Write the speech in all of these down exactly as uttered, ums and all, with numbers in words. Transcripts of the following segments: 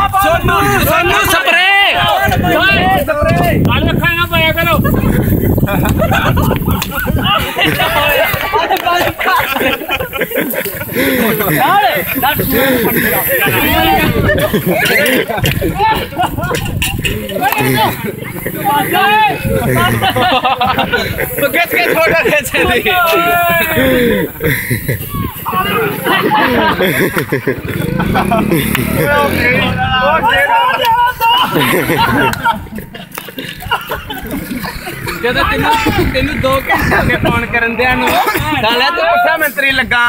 Sonu Sonu spray spray आले खाना पाया करो तो कैसे के छोटा कैसे दी जब तेन तेन दो घंटे फोन करन दिया साले तू पुठा मंत्री लगा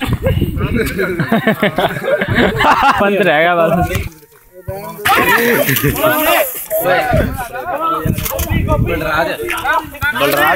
पंत रहेगा बस बलराज बलराज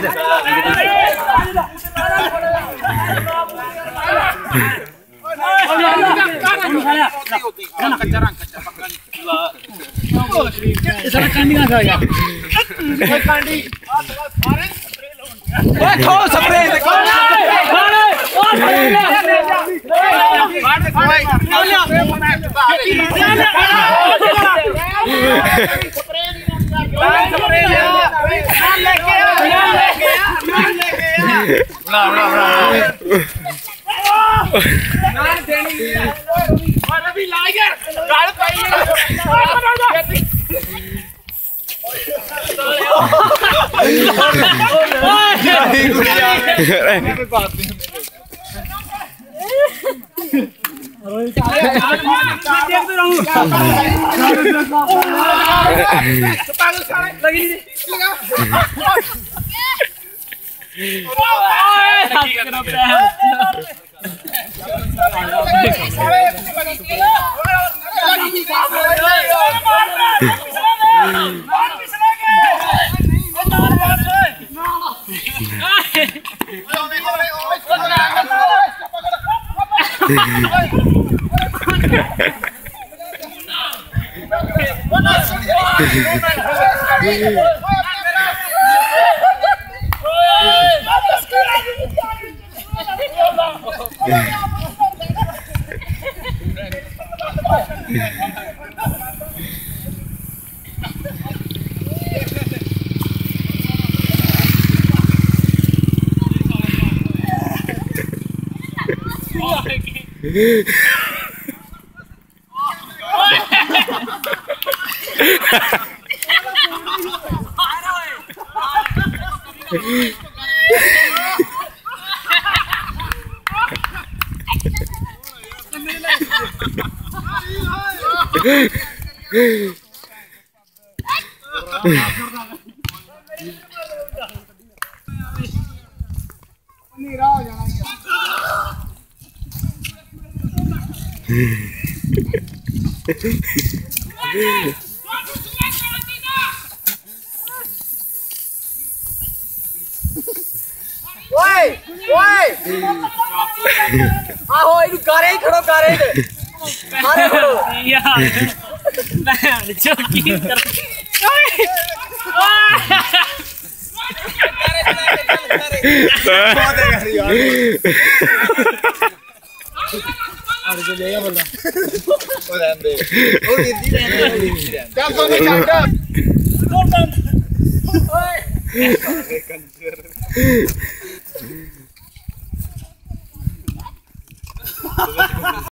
ओए ओए आहो इनु गारे ही खड़ो गारे ही मारे खड़ो यार मैं चौकी कर और जो लेगा बोला ओ रहने ओ हिंदी रहने क्या बोले चाचा ओए कंजर